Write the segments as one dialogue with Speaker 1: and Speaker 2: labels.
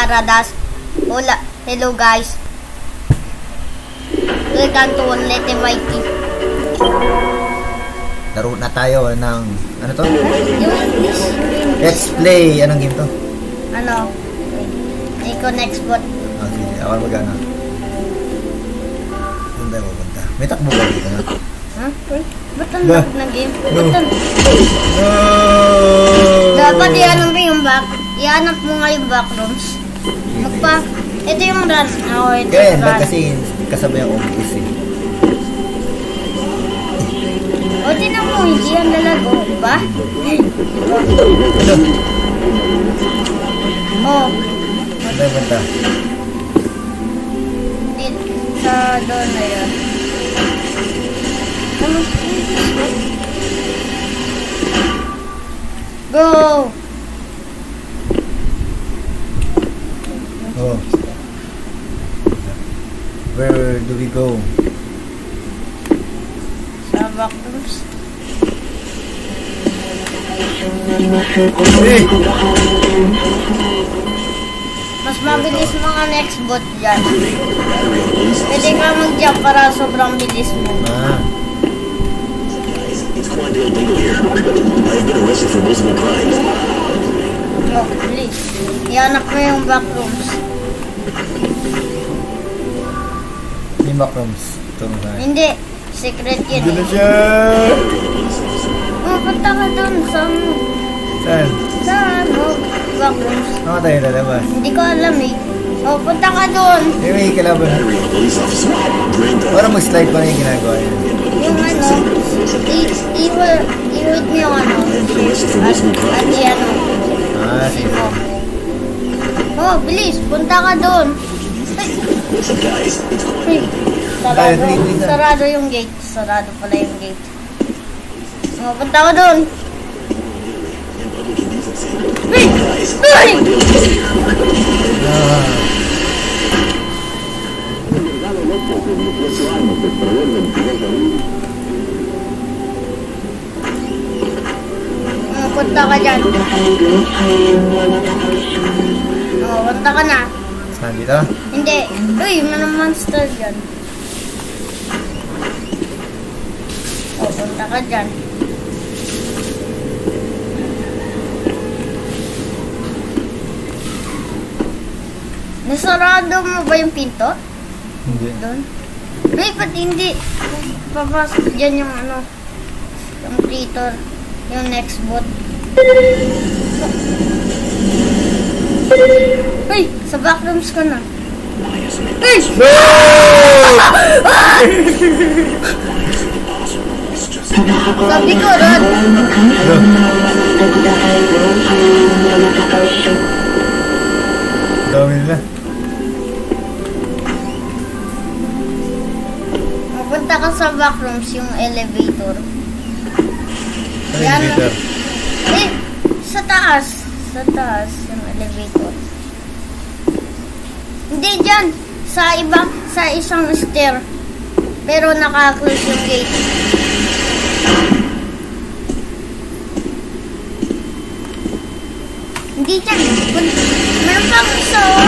Speaker 1: Paradas. Hola, hello guys. Welcome to Onlete Mighty.
Speaker 2: Laro na tayo ng, ano to?
Speaker 1: Let's
Speaker 2: play. Anong game to?
Speaker 1: Ano? Icon Xbox.
Speaker 2: Okay, ako magana. Saan tayo pupunta? May takbo ba dito na?
Speaker 1: Ha? Ba't ang lag na game?
Speaker 2: No.
Speaker 1: Dapat i-hanap mo yung back. I-hanap mo nga yung backrooms. Ito yung run. Oh, ito
Speaker 2: kaya
Speaker 1: yung
Speaker 2: ba
Speaker 1: run.
Speaker 2: kasi kasabay ang office eh.
Speaker 1: O, tinan mo, hindi yan lalago, ba? Oh.
Speaker 2: Saan tayo punta?
Speaker 1: Sa doon na yun. Go!
Speaker 2: Oh. Where do we go?
Speaker 1: Sa backrooms.
Speaker 2: Hey!
Speaker 1: Mas mabilis mga next bot dyan. Pwede ka mag-jump para sobrang bilis mo.
Speaker 2: Ah.
Speaker 3: It's Quandale Dingle here. I've been arrested for multiple crimes.
Speaker 1: Oh, please. Ihanap mo yung backrooms.
Speaker 2: Yung backrooms. Ito mo tayo.
Speaker 1: Hindi. Secret yun
Speaker 2: Doon na
Speaker 1: eh.
Speaker 2: siya!
Speaker 1: Oh, punta ka doon. Saan?
Speaker 2: Saan?
Speaker 1: Saan? Oh, backrooms.
Speaker 2: Ako tayo lalabas.
Speaker 1: Hindi ko alam eh. Oh, punta ka doon.
Speaker 2: Eh, may kalaban.
Speaker 3: Battery of a police officer. Drained the
Speaker 2: Parang mag-slide pa na yung ginagawa yun.
Speaker 1: Yung ano, i-wait mo yung ano. At i-ano.
Speaker 2: Ah, sige.
Speaker 1: Oh, bilis. Punta ka doon.
Speaker 3: What's up, guys? It's
Speaker 1: Ay,
Speaker 3: Quandale.
Speaker 1: sarado. Sarado yung gate. Sarado pala yung gate. Oh, punta ka doon. Ay! Ay!
Speaker 2: Ah.
Speaker 1: Punta ka dyan. Oh, punta ka na.
Speaker 2: Saan dito?
Speaker 1: Hindi. Uy, mga monster dyan. Oh, punta ka dyan. Nasarado mo ba yung pinto?
Speaker 2: Hindi.
Speaker 1: Doon? Uy, pati hindi. Papasok dyan yung ano. Yung creator. Yung next bot. Uy, sa backrooms ko na. Uy!
Speaker 2: No!
Speaker 1: Sabi ko, Rod.
Speaker 2: Dami nila.
Speaker 1: Mapunta ka sa backrooms, yung elevator.
Speaker 2: Ano
Speaker 1: Yan.
Speaker 2: yung elevator?
Speaker 1: Eh, sa taas. Sa taas, yung elevator. Hindi dyan. Sa iba, sa isang stair. Pero naka-close yung gate. Hindi dyan. Meron pang isa, oh.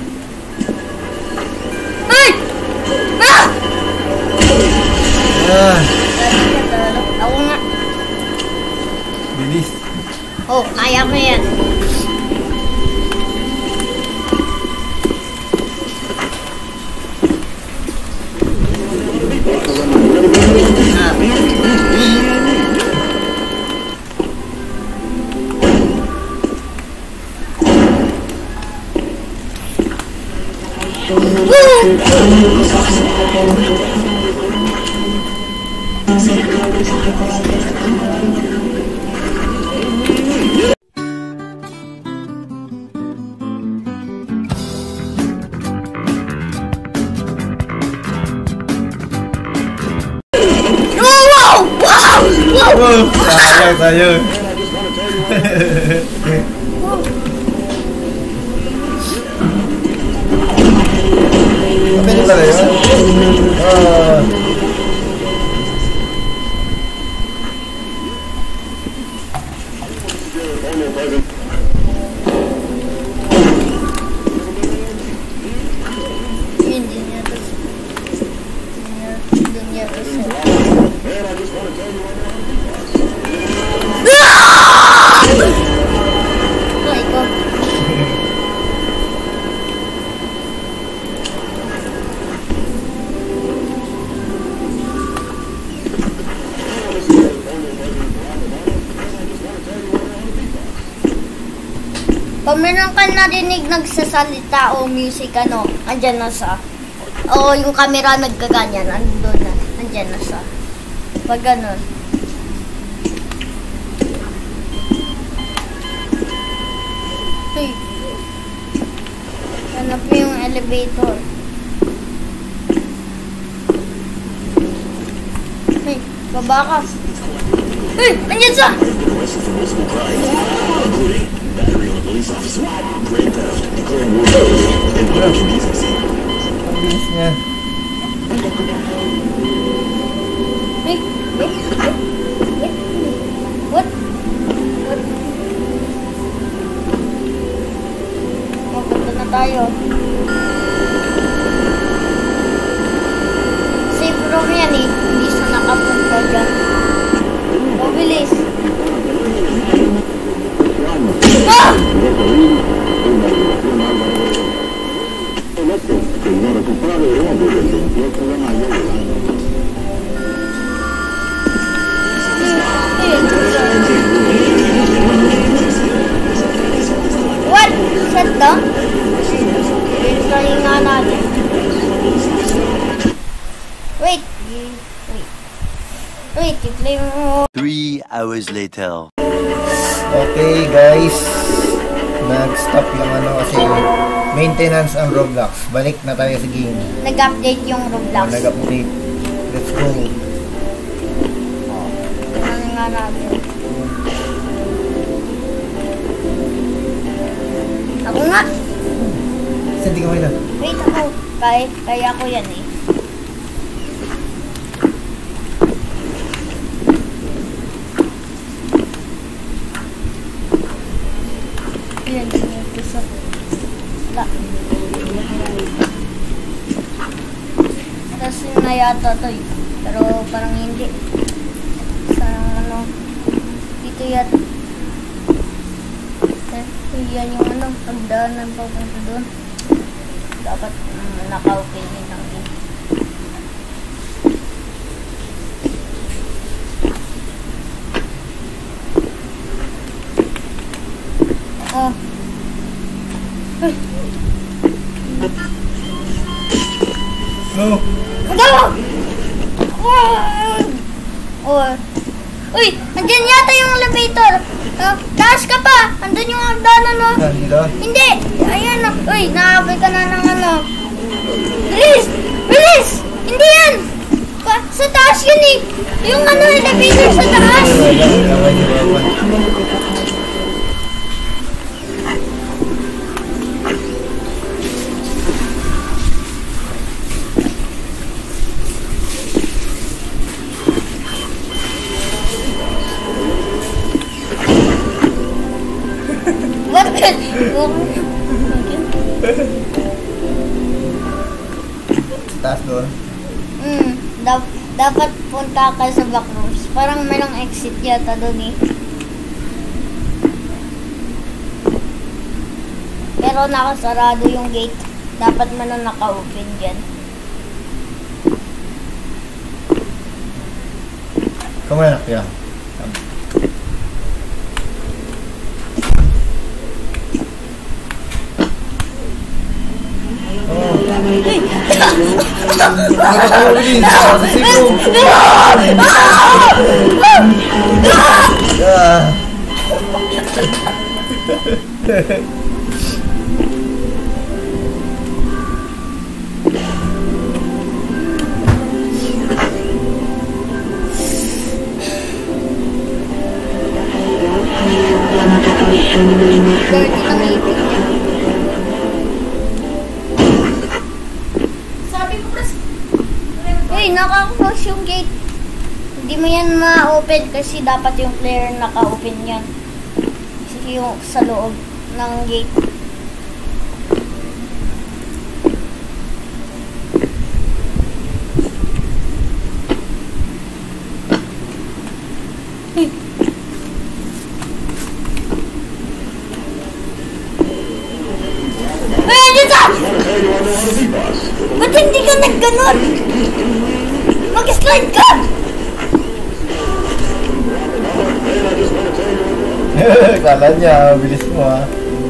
Speaker 1: Ay! Ah!
Speaker 2: Ah!
Speaker 1: Ako nga.
Speaker 2: Bilis.
Speaker 1: Oh, kaya ko yan.
Speaker 2: Oh, sayang, sayang. Pwede pala yun?
Speaker 1: Oh, ikaw. Pag meron ka narinig nagsasalita o music, ano, andyan na sa, o yung camera nagkaganyan, andun na, andyan na sa, pag ganun. Hey, hanap mo yung elevator. Hey, baba ka. Hey, andyan sa!
Speaker 3: Arrested for multiple crimes, including battery on a police officer, grand theft, declaring war on police, and public indecency.
Speaker 2: Ang bilis niya.
Speaker 1: Hey, what? What? Mapunta na tayo. Safe room yan eh. Hindi sa nakapunta dyan. Mabilis. Ah! What? Shut down? Try nga natin. Wait. Wait, i-play mo.
Speaker 4: 3 hours later.
Speaker 2: Okay guys, nag-stop yung ano kasi maintenance ang Roblox. Balik na tayo sa game.
Speaker 1: Nag-update yung Roblox.
Speaker 2: Nag-update. Let's go.
Speaker 1: Ano nga natin? Ako nga.
Speaker 2: Hindi ka na.
Speaker 1: Wait ako. Kaya ko yan eh. Yan, dito sa... La. Tapos yun na yata to eh. Pero parang hindi. Sa ano... Dito yata. Yan yung ano, pagdaanan papunta doon. Dapat naka-open din ang game. Oh.
Speaker 2: No.
Speaker 1: Ano? Oh. Uy, andyan yata yung elevator. Taas ka pa. Andun yung hagdanan, no?
Speaker 2: Dito?
Speaker 1: Hindi. Ayan, no. Uy, nakapit ka na ng ano. Bilis! Bilis! Hindi yan! Sa taas yun eh. Yung ano, elevator sa taas. Bakit?
Speaker 2: Taas doon.
Speaker 1: Dapat punta ka sa backrooms. Parang mayroong exit yata doon eh. Pero nakasarado yung gate. Dapat man na naka-open dyan.
Speaker 2: Kumanak yan.
Speaker 1: Dirty ng ipin niya. Uy, naka-close yung gate. Hindi mo yan ma-open kasi dapat yung player naka-open yan. Kasi yung sa loob ng gate. Eh, dito! Ba't hindi ka nagganon? Mag-slide ka!
Speaker 2: Kala niya, bilis mo ha.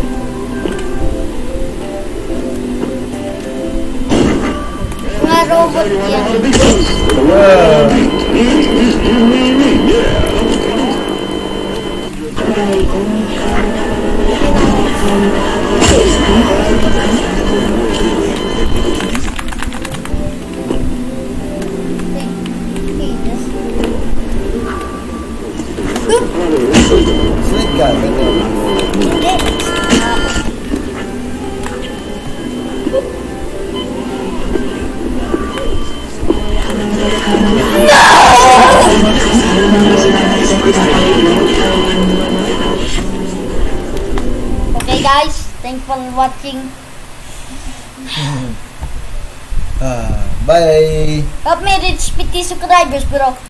Speaker 1: Mga robot yan.
Speaker 2: Wow. Slide ka, ganyan.
Speaker 1: Hindi. Okay guys, thanks for watching.
Speaker 2: Bye!
Speaker 1: Hope may reach 50 subscribers bro.